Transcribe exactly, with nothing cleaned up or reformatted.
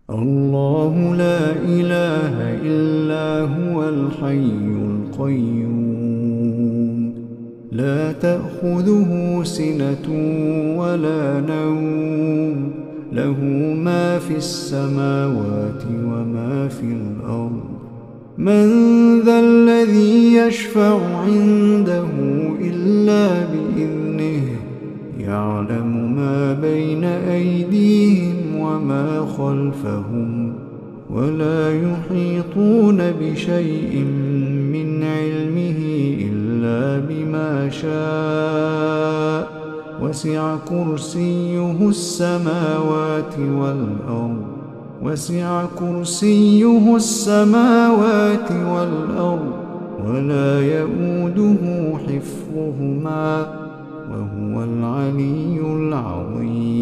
الله لا إله إلا هو الحي القيوم لا تأخذه سنة ولا نوم له ما في السماوات وما في الأرض من ذا الذي يشفع عنده إلا بإذنه يعلم ما بين أيديهم وما خلفهم ولا يحيطون بشيء من علمه إلا بما شاء وسع كرسيه السماوات والأرض وسع كرسيه السماوات والأرض ولا يؤوده حفظهما وهو العلي العظيم.